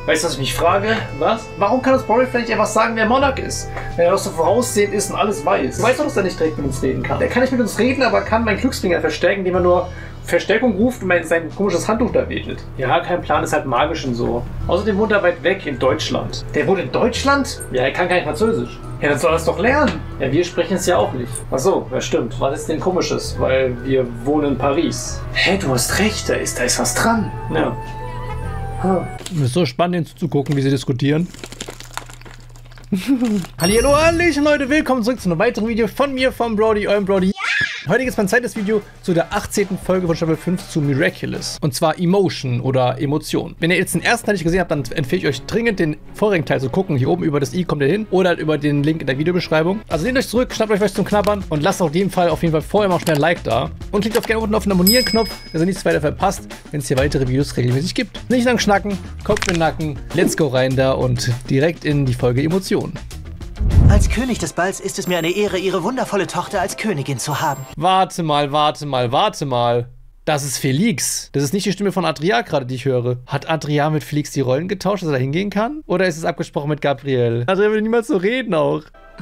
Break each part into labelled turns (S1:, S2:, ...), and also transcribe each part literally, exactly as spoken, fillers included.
S1: Weißt du, was ich mich frage? Was? Warum kann das Broly vielleicht einfach sagen, wer Monarch ist? Wenn er doch so voraussehend ist und alles weiß. Du weißt doch, dass er nicht direkt mit uns reden kann. Er kann nicht mit uns reden, aber kann meinen Glücksbringer verstärken, indem er nur Verstärkung ruft und mein, sein komisches Handtuch da wedelt. Ja, kein Plan, ist halt magisch und so. Außerdem wohnt er weit weg in Deutschland. Der wohnt in Deutschland? Ja, er kann kein Französisch. Ja, dann soll er es doch lernen. Ja, wir sprechen es ja auch nicht. Ach so, ja stimmt. Was ist denn Komisches? Weil wir wohnen in Paris. Hä, du hast recht, da ist, da ist was dran. Ja. Hm.
S2: Es ist so spannend, ihnen zuzugucken, wie sie diskutieren. Hallihallo, Hallöchen Leute, willkommen zurück zu einem weiteren Video von mir, vom Brody, eurem Brody. Ja! Heute gibt es mein zweites Video zu der achtzehnten Folge von Staffel fünf zu Miraculous. Und zwar Emotion oder Emotion. Wenn ihr jetzt den ersten Teil nicht gesehen habt, dann empfehle ich euch dringend, den vorigen Teil zu gucken. Hier oben über das i kommt ihr hin. Oder halt über den Link in der Videobeschreibung. Also lehnt euch zurück, schnappt euch was zum Knabbern und lasst auf jeden Fall auf jeden Fall vorher mal schnell ein Like da. Und klickt auf gerne unten auf den Abonnieren-Knopf, dass ihr nichts weiter verpasst, wenn es hier weitere Videos regelmäßig gibt. Nicht lang schnacken, Kopf in den Nacken, let's go rein da und direkt in die Folge Emotion.
S3: Als König des Balls ist es mir eine Ehre, Ihre wundervolle Tochter als Königin zu haben.
S2: Warte mal, warte mal, warte mal. Das ist Felix. Das ist nicht die Stimme von Adria gerade, die ich höre. Hat Adria mit Felix die Rollen getauscht, dass er da hingehen kann? Oder ist es abgesprochen mit Gabriel? Adria will niemals so reden auch.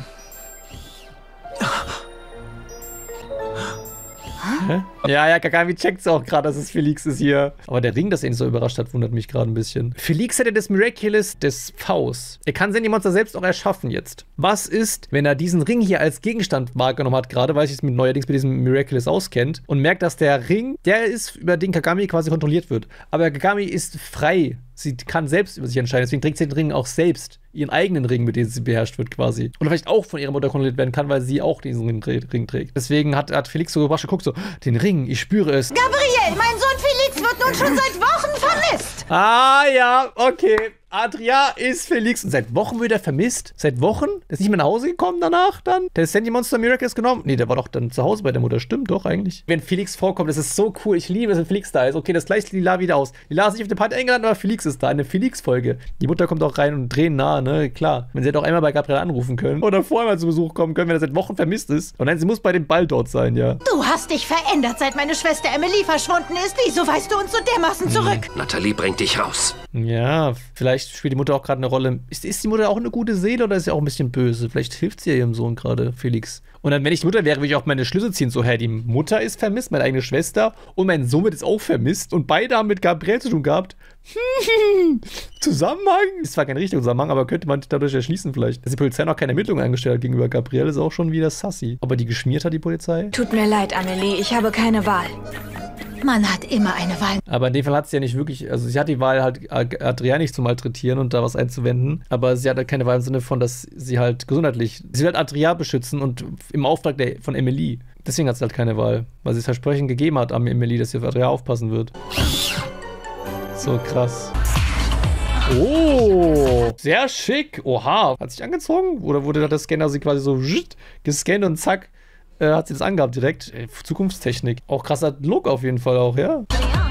S2: Hä? Ja, ja, Kagami checkt's auch gerade, dass es Felix ist hier. Aber der Ring, das ihn so überrascht hat, wundert mich gerade ein bisschen. Felix hätte das Miraculous des Vs. Er kann seine Monster selbst auch erschaffen jetzt. Was ist, wenn er diesen Ring hier als Gegenstand wahrgenommen hat, gerade weil sich es mit neuerdings mit diesem Miraculous auskennt und merkt, dass der Ring, der ist, über den Kagami quasi kontrolliert wird. Aber Kagami ist frei. Sie kann selbst über sich entscheiden, deswegen trägt sie den Ring auch selbst. Ihren eigenen Ring, mit dem sie beherrscht wird quasi. Oder vielleicht auch von ihrer Mutter kontrolliert werden kann, weil sie auch diesen Ring, Ring trägt. Deswegen hat, hat Felix so überrascht geguckt, so, den Ring, ich spüre es.
S4: Gabriel, mein Sohn Felix wird nun schon seit Wochen vermisst.
S2: Ah ja, okay. Adria ist Felix. Und seit Wochen wird er vermisst. Seit Wochen? Der ist nicht mehr nach Hause gekommen danach dann? Der Sandy Monster Miraculous genommen? Nee, der war doch dann zu Hause bei der Mutter. Stimmt doch eigentlich. Wenn Felix vorkommt, das ist so cool. Ich liebe es, wenn Felix da ist. Okay, das gleicht Lila wieder aus. Lila ist nicht auf der Party eingeladen, aber Felix ist da. Eine Felix-Folge. Die Mutter kommt auch rein und drehen nah, ne? Klar. Wenn sie hätte auch einmal bei Gabriel anrufen können. Oder vorher mal zu Besuch kommen können, wenn er seit Wochen vermisst ist. Und nein, sie muss bei dem Ball dort sein, ja.
S4: Du hast dich verändert, seit meine Schwester Emily verschwunden ist. Wieso weißt du uns so dermaßen zurück?
S5: Hm. Nathalie bringt dich raus.
S2: Ja, vielleicht spielt die Mutter auch gerade eine Rolle. Ist, ist die Mutter auch eine gute Seele oder ist sie auch ein bisschen böse? Vielleicht hilft sie ja ihrem Sohn gerade, Felix. Und dann, wenn ich die Mutter wäre, würde ich auch meine Schlüsse ziehen. So, hä, die Mutter ist vermisst, meine eigene Schwester und mein Sohn wird jetzt auch vermisst. Und beide haben mit Gabriel zu tun gehabt. Zusammenhang? Ist zwar kein richtiger Zusammenhang, aber könnte man dadurch erschließen vielleicht. Dass die Polizei noch keine Ermittlungen eingestellt hat gegenüber Gabriel, ist auch schon wieder sassy. Aber die geschmiert hat, die Polizei?
S6: Tut mir leid, Amelie, ich habe keine Wahl.
S4: Man hat immer eine Wahl.
S2: Aber in dem Fall hat sie ja nicht wirklich, also sie hat die Wahl halt, Adria nicht zu malträtieren und da was einzuwenden, aber sie hat halt keine Wahl im Sinne von, dass sie halt gesundheitlich, sie will halt Adria beschützen und im Auftrag der, von Emily. Deswegen hat sie halt keine Wahl, weil sie das Versprechen gegeben hat an Emily, dass sie auf Adria aufpassen wird. So krass. Oh, sehr schick. Oha, hat sich angezogen? Oder wurde da der Scanner sie quasi so gescannt und zack, Äh, hat sie das angehabt direkt. Äh, Zukunftstechnik. Auch krasser Look auf jeden Fall auch, ja.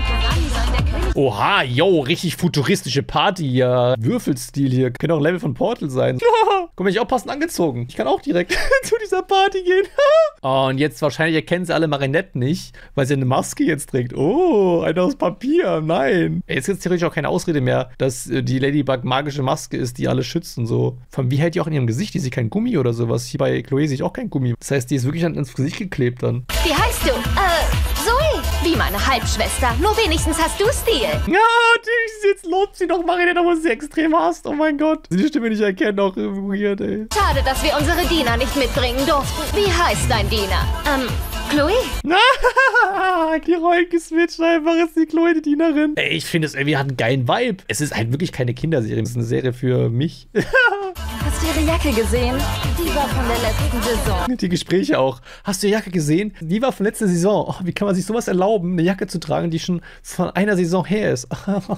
S2: Oha, yo, richtig futuristische Party, ja. Würfelstil hier. Könnte auch ein Level von Portal sein. Guck mal, ich auch passend angezogen. Ich kann auch direkt zu dieser Party gehen. Oh, und jetzt wahrscheinlich erkennen sie alle Marinette nicht, weil sie eine Maske jetzt trägt. Oh, eine aus Papier. Nein. Ey, jetzt gibt es theoretisch auch keine Ausrede mehr, dass äh, die Ladybug magische Maske ist, die alle schützt und so. Von wie hält die auch in ihrem Gesicht? Die ist kein Gummi oder sowas. Hier bei Chloe sehe ich auch kein Gummi. Das heißt, die ist wirklich ins Gesicht geklebt dann.
S4: Wie heißt du? Äh, Zoe. Wie meine Halbschwester. Nur wenigstens hast du Stil.
S2: Ja, jetzt lobt sie doch Marinette, wo sie extrem hasst. Oh mein Gott. Die Stimme nicht erkennen, auch weird, ey.
S4: Schade, dass wir unsere Diener nicht mitbringen durften. Wie heißt dein Diener? Ähm, Chloe?
S2: Die Rollen geswitcht einfach, ist die Chloe die Dienerin. Ey, ich finde es irgendwie hat einen geilen Vibe. Es ist halt wirklich keine Kinderserie, es ist eine Serie für mich.
S6: Hast du ihre Jacke gesehen?
S4: Die war von der letzten Saison.
S2: Die Gespräche auch. Hast du die Jacke gesehen? Die war von letzter Saison. Oh, wie kann man sich sowas erlauben, eine Jacke zu tragen, die schon von einer Saison her ist?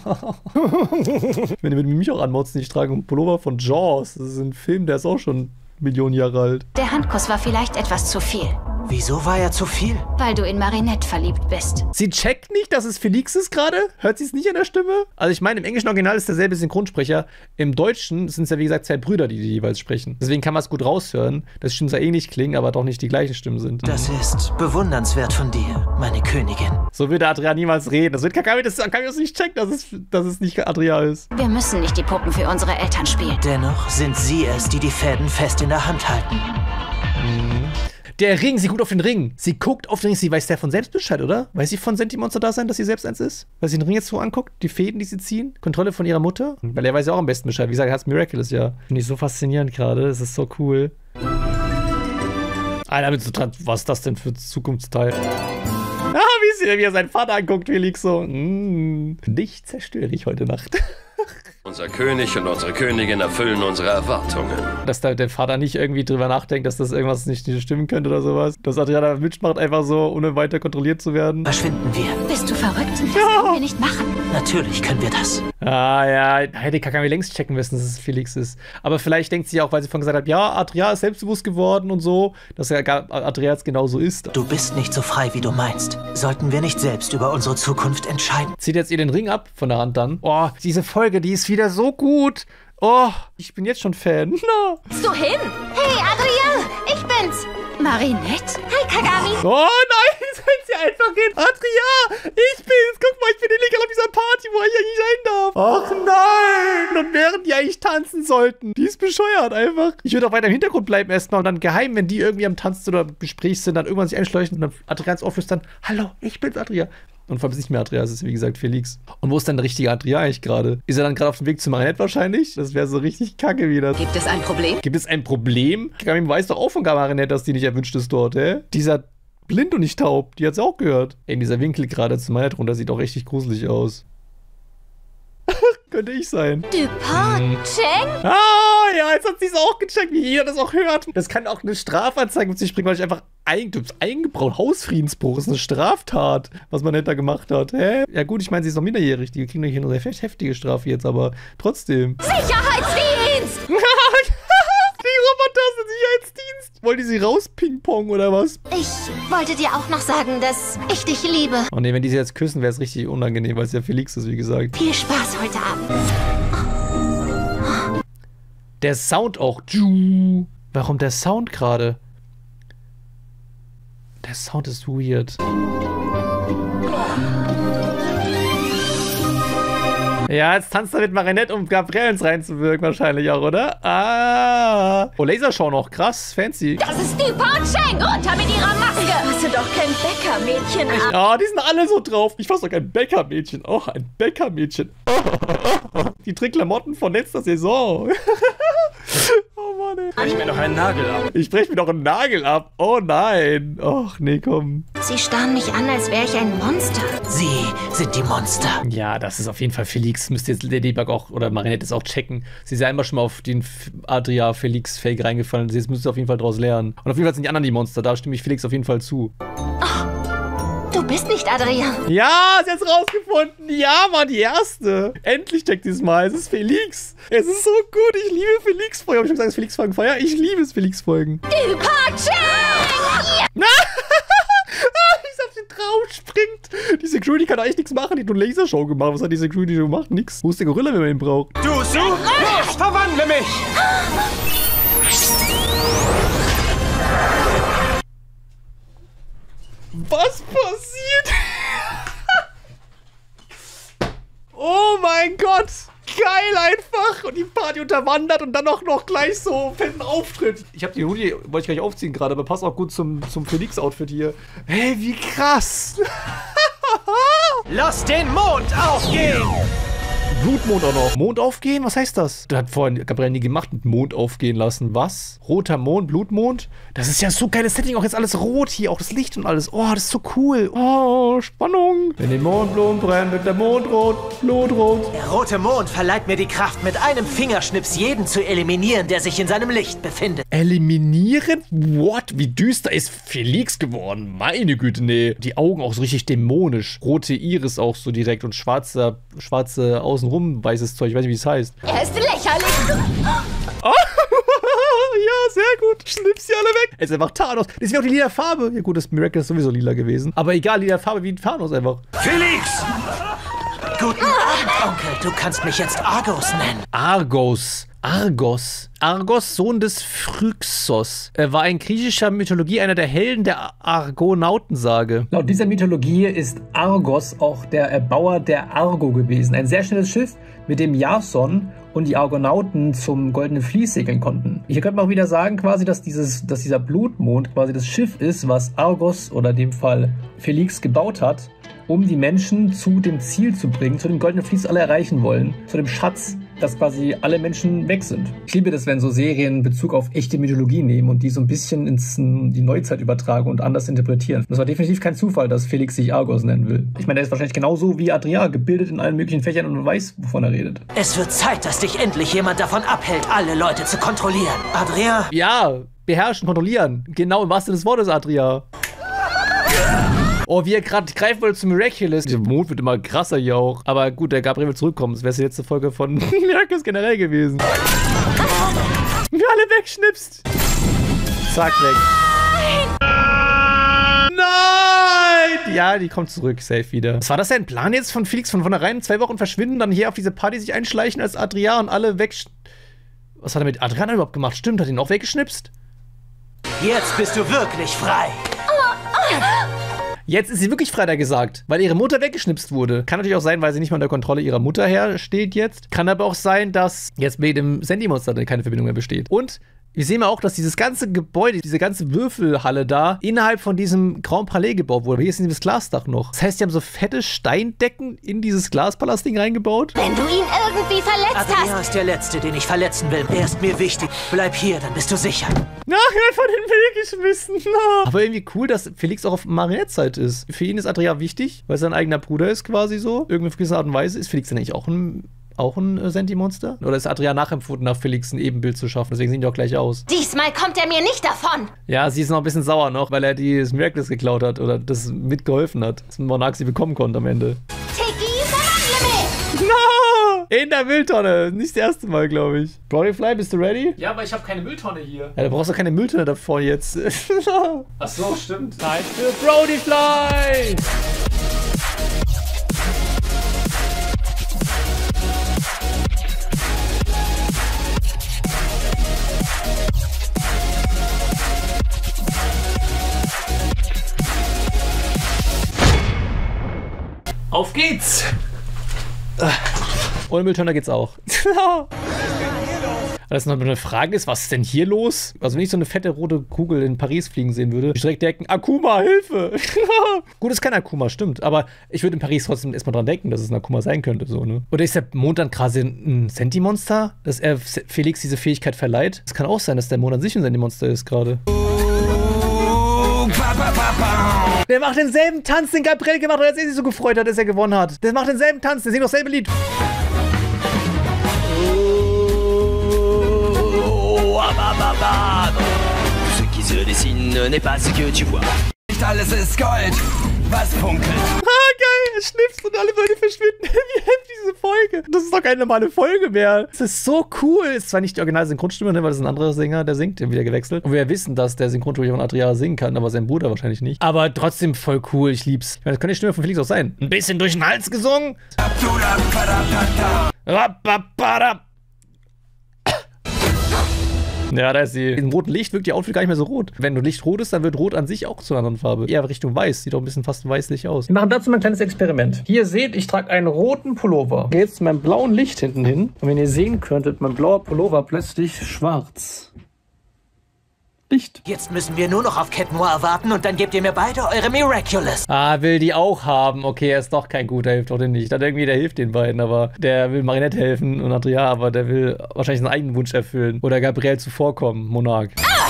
S2: Wenn ihr mit mich auch anmotzen, ich trage einen Pullover von Jaws. Das ist ein Film, der ist auch schon Millionen Jahre alt.
S4: Der Handkuss war vielleicht etwas zu viel.
S3: Wieso war er zu viel?
S4: Weil du in Marinette verliebt bist.
S2: Sie checkt nicht, dass es Felix ist gerade? Hört sie es nicht an der Stimme? Also ich meine, im englischen Original ist derselbe Synchronsprecher. Im Deutschen sind es ja wie gesagt zwei Brüder, die, die jeweils sprechen. Deswegen kann man es gut raushören, dass Stimmen sehr ähnlich klingen, aber doch nicht die gleichen Stimmen sind.
S3: Das ist bewundernswert von dir, meine Königin.
S2: So würde Adria niemals reden. Das wird Kakami das, Kakami das nicht checken, dass es, dass es nicht Adria ist.
S4: Wir müssen nicht die Puppen für unsere Eltern spielen.
S3: Dennoch sind sie es, die die Fäden fest in der Hand halten.
S2: Mhm. Der Ring, sie guckt auf den Ring. Sie guckt auf den Ring. Sie weiß der von selbst Bescheid, oder? Weiß sie von Sentimonster da sein, dass sie selbst eins ist? Weil sie den Ring jetzt so anguckt, die Fäden, die sie ziehen, Kontrolle von ihrer Mutter. Weil er weiß ja auch am besten Bescheid. Wie gesagt, er hat's Miraculous ja. Finde ich so faszinierend gerade. Es ist so cool. Alter, mit so, was ist das denn für Zukunftsteil? Ah, wie, sie, wie er seinen Vater anguckt, Felix so. Mm, dich zerstöre ich heute Nacht.
S5: Unser König und unsere Königin erfüllen unsere Erwartungen.
S2: Dass da der Vater nicht irgendwie drüber nachdenkt, dass das irgendwas nicht stimmen könnte oder sowas. Dass Adriana mitmacht, einfach so, ohne weiter kontrolliert zu werden.
S3: Verschwinden wir.
S4: Bist du verrückt? Das können wir nicht machen.
S3: Natürlich können wir das.
S2: Ah ja, hätte Kakami längst checken müssen, dass es Felix ist. Aber vielleicht denkt sie auch, weil sie vorhin gesagt hat, ja, Adria ist selbstbewusst geworden und so, dass er Adria jetzt genauso ist.
S3: Du bist nicht so frei, wie du meinst. Sollten wir nicht selbst über unsere Zukunft entscheiden?
S2: Zieht jetzt ihr den Ring ab von der Hand dann. Oh, diese Folge, die ist wieder so gut. Oh, ich bin jetzt schon Fan. No.
S4: Bist du hin? Hey, Adria, ich bin's. Marinette? Hi, Kagami.
S2: Oh nein, seid ihr einfach hin. Adria, ich bin's. Guck mal, ich bin illegal auf dieser Party, wo ich eigentlich rein darf. Ach nein. Und während die eigentlich tanzen sollten. Die ist bescheuert einfach. Ich würde auch weiter im Hintergrund bleiben erstmal und dann geheim, wenn die irgendwie am Tanzen oder Gespräch sind, dann irgendwann sich einschleuchen und dann Adria ganz auflöst, hallo, ich bin's Adria. Und vor allem ist nicht mehr Adria, es ist wie gesagt Felix. Und wo ist dann der richtige Adria eigentlich gerade? Ist er dann gerade auf dem Weg zu Marinette wahrscheinlich? Das wäre so richtig kacke wieder.
S4: Gibt es ein Problem?
S2: Gibt es ein Problem? Kagami weiß doch auch von Marinette, dass die nicht erwünscht ist dort, hä? Dieser blind und nicht taub, die hat's auch gehört. Ey, dieser Winkel gerade zu Marinette runter sieht auch richtig gruselig aus. Könnte ich sein.
S4: Dupont,
S2: hm.
S4: Cheng?
S2: Ah, ja, jetzt hat sie es auch gecheckt, wie jeder das auch hört. Das kann auch eine Strafanzeige mit sich bringen, weil ich einfach ein, eingebraut. Hausfriedensbruch ist eine Straftat, was man da gemacht hat. Hä? Ja gut, ich meine, sie ist noch minderjährig. Die kriegen doch hier eine heftige Strafe jetzt, aber trotzdem.
S4: Sicherheitsdienst!
S2: Die Roboter sind Sicherheitsdienst. Wollen die sie raus ping-pong oder was?
S4: Ich wollte dir auch noch sagen, dass ich dich liebe.
S2: Oh ne, wenn die sie jetzt küssen, wäre es richtig unangenehm, weil es ja Felix ist, wie gesagt.
S4: Viel Spaß heute Abend.
S2: Der Sound auch. Warum der Sound gerade? Der Sound ist weird. Ja, jetzt tanzt er mit Marinette, um Gabrielens reinzuwirken wahrscheinlich auch, oder? Ah. Oh, Lasershow noch. Krass, fancy.
S4: Das ist Dupont Cheng. Runter mit ihrer Maske.
S6: Hast du doch kein Bäckermädchen an.
S2: Ja, die sind alle so drauf. Ich fasse doch kein Bäckermädchen. Oh, ein Bäckermädchen. Oh, oh, oh. Die trägt Klamotten von letzter Saison. Oh Mann, ey.
S7: Brech mir noch einen Nagel ab.
S2: Ich brech mir doch einen Nagel ab. Oh nein. Och, nee, komm.
S4: Sie starren mich an, als wäre ich ein Monster.
S3: Sie sind die Monster.
S2: Ja, das ist auf jeden Fall Felix. Müsste jetzt Ladybug auch, oder Marinette es auch checken. Sie ist ja einmal schon mal auf den Adria-Felix-Fake reingefallen. Jetzt müsste sie auf jeden Fall daraus lernen. Und auf jeden Fall sind die anderen die Monster. Da stimme ich Felix auf jeden Fall zu.
S4: Oh, du bist nicht Adria.
S2: Ja, sie hat's rausgefunden. Ja, Mann, die erste. Endlich checkt dieses Mal. Es ist Felix. Es ist so gut. Ich liebe Felix-Folgen. Hab ich schon gesagt, dass Felix-Folgen feier? Ich liebe es, Felix-Folgen.
S4: Dupont Cheng!
S2: Na! Wie es auf den drauf springt. Die Security kann eigentlich nichts machen. Die hat nur Lasershow gemacht. Was hat die Security gemacht? Nix. Wo ist der Gorilla, wenn man ihn braucht?
S7: Du, Su! Los, verwandle mich!
S2: Was passiert? Oh mein Gott! Geil einfach! Und die Party unterwandert und dann auch noch gleich so fetten Auftritt. Ich habe die Hoodie, wollte ich gleich aufziehen gerade, aber passt auch gut zum, zum Felix-Outfit hier. Hey, wie krass!
S7: Lass den Mond aufgehen!
S2: Blutmond auch noch. Mond aufgehen? Was heißt das? Das hat vorhin Gabriel nie gemacht, mit Mond aufgehen lassen. Was? Roter Mond, Blutmond? Das ist ja so geiles Setting. Auch jetzt alles rot hier. Auch das Licht und alles. Oh, das ist so cool. Oh, Spannung. Wenn die Mondblumen brennen, wird der Mond rot. Blutrot.
S3: Der rote Mond verleiht mir die Kraft, mit einem Fingerschnips jeden zu eliminieren, der sich in seinem Licht befindet.
S2: Eliminieren? What? Wie düster ist Felix geworden? Meine Güte, nee. Die Augen auch so richtig dämonisch. Rote Iris auch so direkt und schwarze, schwarze außenrum weißes Zeug. Ich weiß nicht, wie es heißt.
S4: Er ist lächerlich.
S2: Oh, ja, sehr gut. Schnippst sie alle weg. Jetzt einfach Thanos. Das ist ja auch die lila Farbe. Ja gut, das Miracle ist sowieso lila gewesen. Aber egal, lila Farbe wie Thanos einfach.
S3: Felix! Guten Abend, Onkel. Du kannst mich jetzt Argos nennen.
S2: Argos. Argos. Argos, Sohn des Phryxos. Er war in griechischer Mythologie einer der Helden der Argonautensage.
S1: Laut dieser Mythologie ist Argos auch der Erbauer der Argo gewesen. Ein sehr schnelles Schiff, mit dem Jason und die Argonauten zum Goldenen Vlies segeln konnten. Hier könnte man auch wieder sagen, quasi, dass, dieses, dass dieser Blutmond quasi das Schiff ist, was Argos oder in dem Fall Felix gebaut hat, um die Menschen zu dem Ziel zu bringen, zu dem Goldenen Vlies alle erreichen wollen, zu dem Schatz, dass quasi alle Menschen weg sind. Ich liebe das, wenn so Serien Bezug auf echte Mythologie nehmen und die so ein bisschen ins die Neuzeit übertragen und anders interpretieren. Das war definitiv kein Zufall, dass Felix sich Argos nennen will. Ich meine, er ist wahrscheinlich genauso wie Adrian, gebildet in allen möglichen Fächern und weiß, wovon er redet.
S3: Es wird Zeit, dass dich endlich jemand davon abhält, alle Leute zu kontrollieren. Adrian?
S2: Ja, beherrschen, kontrollieren. Genau im wahrsten Sinne des Wortes, Adrian. Oh, wie er gerade greifen wollte zu Miraculous. Der Mond wird immer krasser hier auch. Aber gut, der Gabriel will zurückkommen. Das wäre die letzte Folge von Miraculous generell gewesen. Wie alle wegschnippst. Zack, weg. Nein! Ja, die kommt zurück, safe wieder. Was war das denn? Plan jetzt von Felix von vornherein zwei Wochen verschwinden, dann hier auf diese Party sich einschleichen als Adrian und alle weg... Was hat er mit Adrian überhaupt gemacht? Stimmt, hat ihn auch weggeschnipst?
S3: Jetzt bist du wirklich frei.
S2: Jetzt ist sie wirklich frei, da gesagt, weil ihre Mutter weggeschnipst wurde. Kann natürlich auch sein, weil sie nicht mal unter Kontrolle ihrer Mutter hersteht jetzt. Kann aber auch sein, dass jetzt mit dem Sentinmonster keine Verbindung mehr besteht. Und wir sehen auch, dass dieses ganze Gebäude, diese ganze Würfelhalle da, innerhalb von diesem Grand Palais gebaut wurde. Hier ist dieses Glasdach noch. Das heißt, die haben so fette Steindecken in dieses Glaspalastding reingebaut.
S4: Wenn du ihn irgendwie verletzt
S3: Adrian
S4: hast.
S3: ist der Letzte, den ich verletzen will. Er ist mir wichtig. Bleib hier, dann bist du sicher.
S2: Na, einfach den Weg geschmissen. No. Aber irgendwie cool, dass Felix auch auf Marionettzeit ist. Für ihn ist Adrian wichtig, weil sein eigener Bruder ist quasi so. Irgendwie auf gewisse Art und Weise. Ist Felix dann eigentlich auch ein... Auch ein äh, Sentimonster? Oder ist Adrian nachempfunden, nach Felix ein Ebenbild zu schaffen? Deswegen sehen die auch gleich aus.
S4: Diesmal kommt er mir nicht davon.
S2: Ja, sie ist noch ein bisschen sauer noch, weil er die, das Miraculous geklaut hat oder das mitgeholfen hat, dass Monarch sie bekommen konnte am Ende.
S4: Tiggy, verwandle mich!
S2: No! In der Mülltonne! Nicht das erste Mal, glaube ich. Brodyfly, bist du ready?
S1: Ja, aber ich habe keine Mülltonne hier.
S2: Ja, da brauchst du keine Mülltonne davor jetzt.
S1: Ach so, stimmt.
S2: Zeit für Brodyfly!
S1: Auf geht's!
S2: Ohne Mülltonne geht's auch. Das noch eine Frage ist, was ist denn hier los? Also wenn ich so eine fette rote Kugel in Paris fliegen sehen würde, ich direkt denken, Akuma, Hilfe! Gut, es ist kein Akuma, stimmt, aber ich würde in Paris trotzdem erstmal dran denken, dass es ein Akuma sein könnte, so, ne? Oder ist der Mond dann quasi ein Sentimonster, dass er Felix diese Fähigkeit verleiht? Es kann auch sein, dass der Mond an sich ein Sentimonster ist gerade. Der macht denselben Tanz, den Gabriel gemacht hat, als er sich so gefreut hat, dass er gewonnen hat. Der macht denselben Tanz, der singt dasselbe Lied.
S7: Nicht alles ist Gold, was funkelt.
S2: Ah, geil, er schnipst und alle Leute verschwinden. Wie heftig diese Folge. Das ist doch keine normale Folge mehr. Das ist so cool. Ist zwar nicht die originale Synchronstimme, ne, weil das ist ein anderer Sänger, der singt, der wieder gewechselt. Und wir wissen, dass der Synchronsprecher von Adrian singen kann, aber sein Bruder wahrscheinlich nicht. Aber trotzdem voll cool, ich lieb's. Ich meine, das könnte die Stimme von Felix auch sein. Ein bisschen durch den Hals gesungen. Ja, da ist sie. Im roten Licht wirkt die Outfit gar nicht mehr so rot. Wenn du Licht rot ist, dann wird rot an sich auch zu einer anderen Farbe. Eher Richtung weiß. Sieht doch ein bisschen fast weißlich aus.
S1: Wir machen dazu mal ein kleines Experiment. Hier seht, ich trage einen roten Pullover. Gehe jetzt zu meinem blauen Licht hinten hin. Und wenn ihr sehen könntet, mein blauer Pullover plötzlich schwarz. Licht.
S3: Jetzt müssen wir nur noch auf Cat Noir warten und dann gebt ihr mir beide eure Miraculous.
S2: Ah, will die auch haben. Okay, er ist doch kein guter, hilft doch den nicht. Dann irgendwie, der hilft den beiden, aber der will Marinette helfen und Adrian, aber der will wahrscheinlich seinen eigenen Wunsch erfüllen. Oder Gabriel zuvorkommen, Monarch. Ah!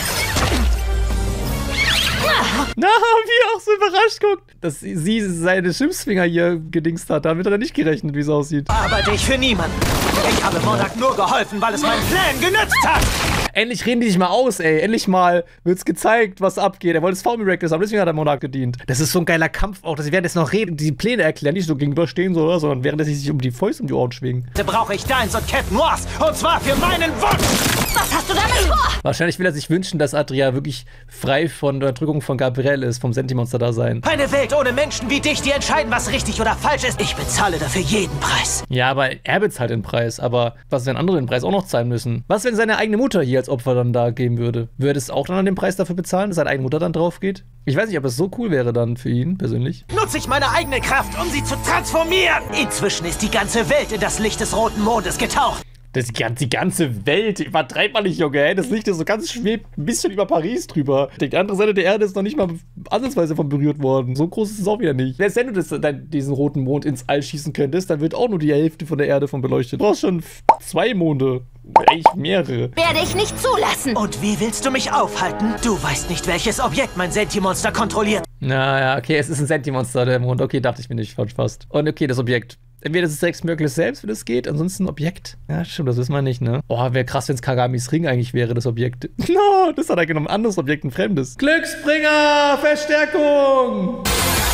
S2: Na, wie er auch so überrascht guckt, dass sie seine Schimpfsfinger hier gedingst hat. Damit hat er nicht gerechnet, wie es aussieht.
S3: Arbeite ich für niemanden. Ich habe Monarch nur geholfen, weil es meinen Plan genützt hat.
S2: Endlich reden die sich mal aus, ey. Endlich mal wird's gezeigt, was abgeht. Er wollte das V-Miraculous haben, deswegen hat der Monarch gedient. Das ist so ein geiler Kampf auch, dass sie während jetzt noch reden, die Pläne erklären, nicht so gegenüberstehen, so, sondern während sie sich um die Fäuste um die Ohren schwingen.
S3: Da brauche ich deins und Captain Noirs. Und zwar für meinen Wunsch.
S4: Was hast du damit vor?
S2: Wahrscheinlich will er sich wünschen, dass Adria wirklich frei von der Unterdrückung von Gabriel ist, vom Sentimonster da sein.
S3: Eine Welt ohne Menschen wie dich, die entscheiden, was richtig oder falsch ist. Ich bezahle dafür jeden Preis.
S2: Ja, aber er bezahlt den Preis. Aber was, wenn andere den Preis auch noch zahlen müssen? Was, wenn seine eigene Mutter hier als Opfer dann da geben würde? Würde es auch dann an den Preis dafür bezahlen, dass seine eigene Mutter dann drauf geht? Ich weiß nicht, ob das so cool wäre dann für ihn persönlich.
S3: Nutze ich meine eigene Kraft, um sie zu transformieren. Inzwischen ist die ganze Welt in das Licht des roten Mondes getaucht.
S2: Das die ganze, die ganze Welt, übertreibt man nicht, Junge, ey. Das Licht ist so ganz schwebt ein bisschen über Paris drüber. Die andere Seite der Erde ist noch nicht mal ansatzweise von berührt worden. So groß ist es auch wieder nicht. Selbst wenn du das, dann, diesen roten Mond ins All schießen könntest, dann wird auch nur die Hälfte von der Erde von beleuchtet. Du brauchst schon zwei Monde. Eigentlich mehrere.
S4: Werde ich nicht zulassen.
S3: Und wie willst du mich aufhalten? Du weißt nicht, welches Objekt mein Sentimonster kontrolliert.
S2: Naja, okay, es ist ein Sentimonster, der Mond. Okay, dachte ich mir nicht, falsch fast. Und okay, das Objekt. Entweder das ist Rex Miraculous selbst, wenn das geht, ansonsten ein Objekt. Ja, stimmt, das wissen wir nicht, ne? Oh, wäre krass, wenn es Kagamis Ring eigentlich wäre, das Objekt. No, das hat er genommen. Ein anderes Objekt, ein fremdes. Glücksbringer! Verstärkung!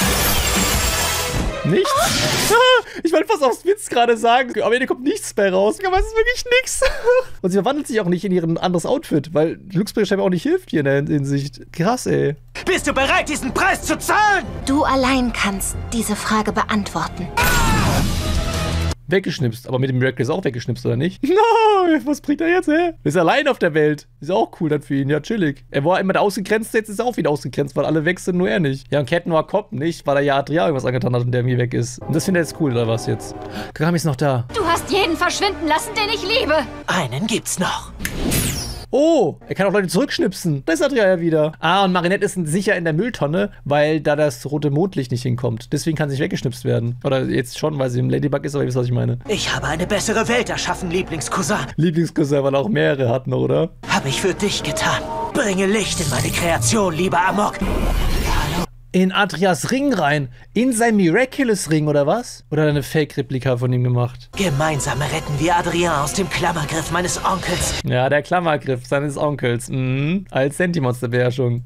S2: Nichts? Ich wollte fast aufs Witz gerade sagen, aber hier kommt nichts bei raus. Aber es ist wirklich nichts. Und sie verwandelt sich auch nicht in ihr anderes Outfit, weil Glücksbringer scheinbar auch nicht hilft hier in der Hinsicht. Krass, ey.
S3: Bist du bereit, diesen Preis zu zahlen?
S4: Du allein kannst diese Frage beantworten.
S2: Weggeschnipst, aber mit dem Miraculous auch weggeschnipst, oder nicht? No, was bringt er jetzt, hä? Ist allein auf der Welt. Ist auch cool dann für ihn, ja, chillig. Er war immer der Ausgegrenzt, jetzt ist er auch wieder ausgegrenzt, weil alle weg sind, nur er nicht. Ja, und Captain Noir kommt nicht, weil er ja Adria irgendwas angetan hat und der irgendwie weg ist. Und das findet er jetzt cool, oder was jetzt? Kagami ist noch da.
S4: Du hast jeden verschwinden lassen, den ich liebe.
S3: Einen gibt's noch.
S2: Oh, er kann auch Leute zurückschnipsen. Da ist Adria ja wieder. Ah, und Marinette ist sicher in der Mülltonne, weil da das rote Mondlicht nicht hinkommt. Deswegen kann sie nicht weggeschnipst werden. Oder jetzt schon, weil sie im Ladybug ist, aber ihr wisst, was ich meine.
S3: Ich habe eine bessere Welt erschaffen, Lieblingscousin.
S2: Lieblingscousin, weil er auch mehrere hat noch, oder?
S3: Habe ich für dich getan. Bringe Licht in meine Kreation, lieber Amok.
S2: In Adrias Ring rein. In sein Miraculous Ring, oder was? Oder hat er eine Fake-Replika von ihm gemacht?
S3: Gemeinsam retten wir Adrien aus dem Klammergriff meines Onkels.
S2: Ja, der Klammergriff seines Onkels. Mhm. Als Sentimonster-Beherrschung.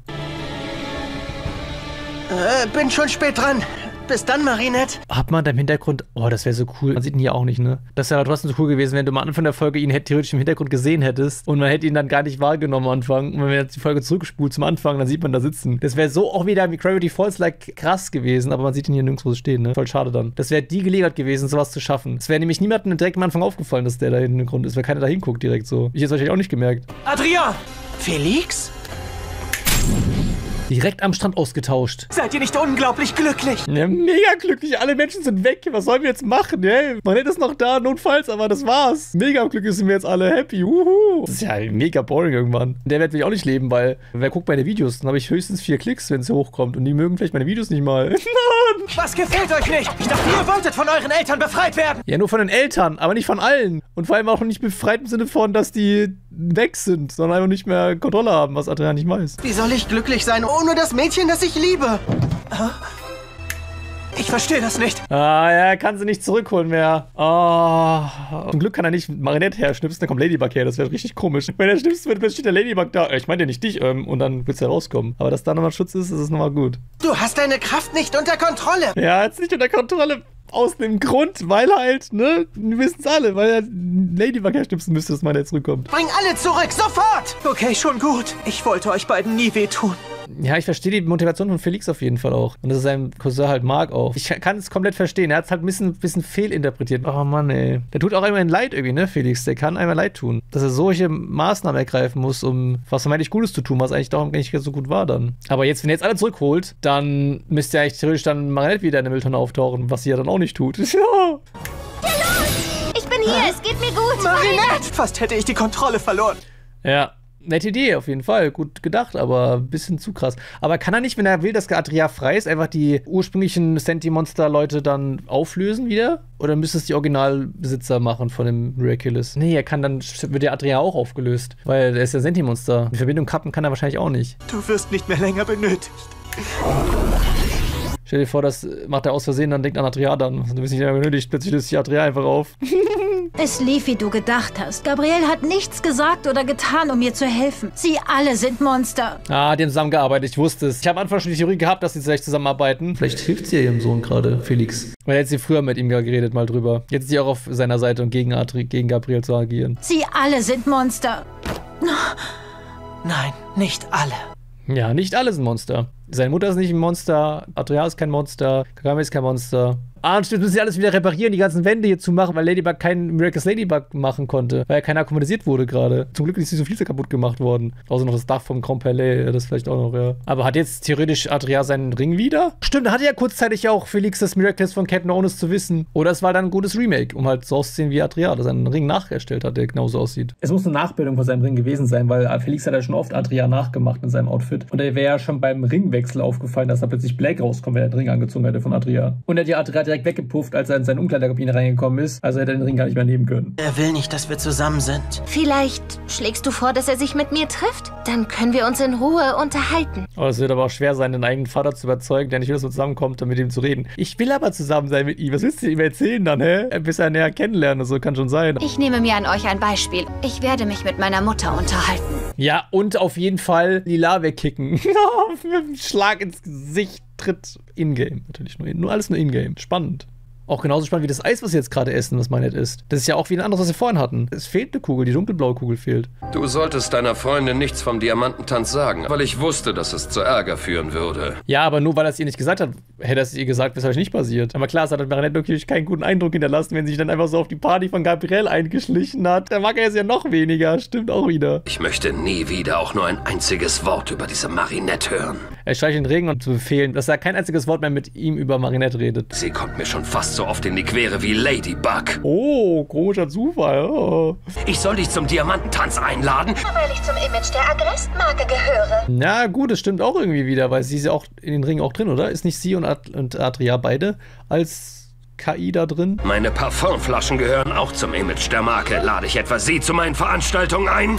S3: Äh, bin schon spät dran. Bis dann, Marinette.
S2: Hat man da im Hintergrund... Oh, das wäre so cool. Man sieht ihn hier auch nicht, ne? Das wäre trotzdem so cool gewesen, wenn du am Anfang der Folge ihn hätt, theoretisch im Hintergrund gesehen hättest und man hätte ihn dann gar nicht wahrgenommen am Anfang. Und wenn man jetzt die Folge zurückspult zum Anfang, dann sieht man da sitzen. Das wäre so auch wieder wie Gravity Falls-like krass gewesen, aber man sieht ihn hier nirgendwo stehen, ne? Voll schade dann. Das wäre die Gelegenheit gewesen, sowas zu schaffen. Es wäre nämlich niemandem direkt am Anfang aufgefallen, dass der da hinten im Grund ist, weil keiner da hinguckt direkt so. Ich jetzt wahrscheinlich auch nicht gemerkt.
S3: Adrien! Felix?
S2: Direkt am Strand ausgetauscht.
S3: Seid ihr nicht unglaublich glücklich?
S2: Ja, mega glücklich. Alle Menschen sind weg. Was sollen wir jetzt machen? Ja, man hätte es noch da, notfalls, aber das war's. Mega glücklich sind wir jetzt alle happy. Uhu. Das ist ja mega boring irgendwann. Der Welt will ich auch nicht leben, weil wer guckt meine Videos? Dann habe ich höchstens vier Klicks, wenn es hochkommt. Und die mögen vielleicht meine Videos nicht mal. Nein!
S3: Was gefällt euch nicht? Ich dachte, ihr wolltet von euren Eltern befreit werden.
S2: Ja, nur von den Eltern, aber nicht von allen. Und vor allem auch nicht befreit im Sinne von, dass die weg sind, sondern einfach nicht mehr Kontrolle haben, was Adrian nicht weiß.
S3: Wie soll ich glücklich sein ohne das Mädchen, das ich liebe? Ich verstehe das nicht.
S2: Ah, ja, kann sie nicht zurückholen mehr. Oh. Zum Glück kann er nicht Marinette her schnipsen, dann kommt Ladybug her. Das wäre richtig komisch. Wenn er schnipst, wird plötzlich der Ladybug da. Ich meine ja nicht dich, ähm, und dann wird es herauskommen. Aber dass da nochmal Schutz ist, ist es nochmal gut.
S3: Du hast deine Kraft nicht unter Kontrolle.
S2: Ja, jetzt nicht unter Kontrolle. Aus dem Grund, weil halt, ne, wir wissen es alle, weil er Ladybug herschnipsen müsste, dass man jetzt zurückkommt.
S3: Bring alle zurück, sofort! Okay, schon gut. Ich wollte euch beiden nie wehtun.
S2: Ja, ich verstehe die Motivation von Felix auf jeden Fall auch. Und dass er seinen Cousin halt mag auch. Ich kann es komplett verstehen. Er hat es halt ein bisschen, bisschen fehlinterpretiert. Oh Mann, ey. Der tut auch einmal leid irgendwie, ne, Felix? Der kann einmal leid tun. Dass er solche Maßnahmen ergreifen muss, um was vermeintlich Gutes zu tun, was eigentlich doch nicht so gut war dann. Aber jetzt, wenn er jetzt alle zurückholt, dann müsste ja eigentlich theoretisch dann Marinette wieder in der Mülltonne auftauchen, was sie ja dann auch nicht tut. Ja.
S4: Ich bin hier, es geht mir gut.
S3: Marinette! Fast hätte ich die Kontrolle verloren.
S2: Ja. Nette Idee, auf jeden Fall. Gut gedacht, aber ein bisschen zu krass. Aber kann er nicht, wenn er will, dass Adria frei ist, einfach die ursprünglichen Sentimonster-Leute dann auflösen wieder? Oder müsste es die Originalbesitzer machen von dem Miraculous? Nee, er kann dann, wird der Adria auch aufgelöst. Weil er ist ja Sentimonster. Die Verbindung kappen kann er wahrscheinlich auch nicht.
S3: Du wirst nicht mehr länger benötigt.
S2: Stell dir vor, das macht er aus Versehen, dann denkt an Adria dann. Du bist nicht mehr benötigt, plötzlich löst sich Adria einfach auf.
S6: Es lief, wie du gedacht hast. Gabrielle hat nichts gesagt oder getan, um mir zu helfen. Sie alle sind Monster.
S2: Ah, die haben zusammengearbeitet, ich wusste es. Ich habe am Anfang schon die Theorie gehabt, dass sie vielleicht zusammenarbeiten. Vielleicht hilft sie ihrem Sohn gerade, Felix. Weil hätte sie früher mit ihm geredet mal drüber. Jetzt ist sie auch auf seiner Seite und gegen, Adri gegen Gabriel zu agieren.
S6: Sie alle sind Monster.
S3: Nein, nicht alle.
S2: Ja, nicht alle sind Monster. Seine Mutter ist nicht ein Monster, Adria ist kein Monster, Kagami ist kein Monster. Ah, und stimmt, müssen sie alles wieder reparieren, die ganzen Wände hier zu machen, weil Ladybug keinen Miraculous Ladybug machen konnte, weil er keiner akkumatisiert wurde gerade. Zum Glück ist nicht so viel kaputt gemacht worden. Außer noch das Dach vom Grand Palais, das vielleicht auch noch, ja. Aber hat jetzt theoretisch Adria seinen Ring wieder? Stimmt, da hatte ja kurzzeitig auch Felix das Miraculous von Cat, ohne es zu wissen. Oder es war dann ein gutes Remake, um halt so auszusehen wie Adria, dass er einen Ring nachgestellt hat, der genauso aussieht. Es muss eine Nachbildung von seinem Ring gewesen sein, weil Felix hat ja schon oft Adria nachgemacht in seinem Outfit. Und er wäre ja schon beim Ringwechsel aufgefallen, dass da plötzlich Black rauskommt, wenn er den Ring angezogen hätte von Adria. Und er hat ja Adria direkt weggepufft, als er in seine Umkleiderkabine reingekommen ist. Also hätte er den Ring gar nicht mehr nehmen können.
S3: Er will nicht, dass wir zusammen sind.
S4: Vielleicht schlägst du vor, dass er sich mit mir trifft? Dann können wir uns in Ruhe unterhalten.
S2: Oh, es wird aber auch schwer sein, den eigenen Vater zu überzeugen, der nicht will, dass man zusammenkommt, um mit ihm zu reden. Ich will aber zusammen sein mit ihm. Was willst du ihm erzählen dann, hä? Bis er näher kennenlernen, so kann schon sein.
S4: Ich nehme mir an euch ein Beispiel. Ich werde mich mit meiner Mutter unterhalten.
S2: Ja, und auf jeden Fall Lila wegkicken. Mit einem Schlag ins Gesicht tritt in-game. Natürlich nur, nur alles nur in-game. Spannend. Auch genauso spannend wie das Eis, was sie jetzt gerade essen, was Meinet isst. Das ist ja auch wie ein anderes, was sie vorhin hatten. Es fehlt eine Kugel, die dunkelblaue Kugel fehlt.
S5: Du solltest deiner Freundin nichts vom Diamantentanz sagen, weil ich wusste, dass es zu Ärger führen würde.
S2: Ja, aber nur weil er es ihr nicht gesagt hat, hätte er es ihr gesagt, weshalb nicht passiert. Aber klar, es hat Marinette natürlich keinen guten Eindruck hinterlassen, wenn sie sich dann einfach so auf die Party von Gabriel eingeschlichen hat. Dann mag er es ja noch weniger. Stimmt auch wieder.
S5: Ich möchte nie wieder auch nur ein einziges Wort über diese Marinette hören.
S2: Er streicht den Regen und zu befehlen, dass er kein einziges Wort mehr mit ihm über Marinette redet.
S5: Sie kommt mir schon fast so oft in die Quere wie Ladybug.
S2: Oh, komischer Zufall. Oh.
S5: Ich soll dich zum Diamantentanz einladen?
S4: Weil ich zum Image der Agrest-Marke gehöre.
S2: Na gut, das stimmt auch irgendwie wieder, weil sie ist ja auch in den Ringen auch drin, oder? Ist nicht sie und, Ad und Adria beide als K I da drin?
S5: Meine Parfumflaschen gehören auch zum Image der Marke. Lade ich etwa sie zu meinen Veranstaltungen ein?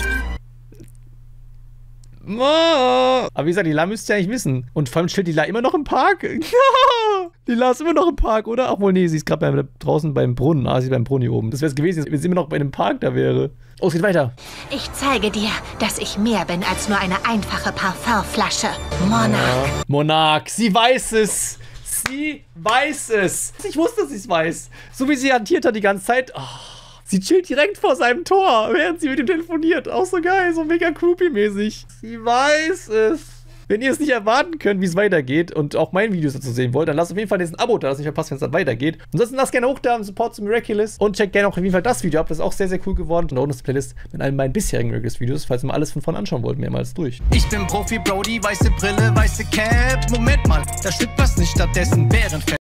S2: Oh. Aber wie gesagt, Lila müsst ihr eigentlich wissen. Und vor allem steht Lila immer noch im Park. Lila ist immer noch im Park, oder? Ach wohl, nee, sie ist gerade draußen beim Brunnen. Ah, sie ist beim Brunnen hier oben. Das wäre es gewesen, wenn sie immer noch bei einem Park da wäre. Oh, es geht weiter.
S4: Ich zeige dir, dass ich mehr bin als nur eine einfache Parfumflasche. Monarch.
S2: Ja. Monarch, sie weiß es. Sie weiß es. Ich wusste, dass sie es weiß. So wie sie hantiert hat die ganze Zeit. Oh. Sie chillt direkt vor seinem Tor, während sie mit ihm telefoniert. Auch so geil, so mega creepy-mäßig. Sie weiß es. Wenn ihr es nicht erwarten könnt, wie es weitergeht und auch meine Videos dazu sehen wollt, dann lasst auf jeden Fall diesen Abo da, dass ihr nicht verpasst, wenn es dann weitergeht. Ansonsten lasst gerne hoch da im Support zu Miraculous und checkt gerne auch auf jeden Fall das Video ab. Das ist auch sehr, sehr cool geworden. Und da unten ist die Playlist mit allen meinen bisherigen Miraculous-Videos, falls ihr mal alles von vorne anschauen wollt, mehrmals durch.
S7: Ich bin Profi, Brody, weiße Brille, weiße Cap. Moment mal, da stimmt was nicht stattdessen, während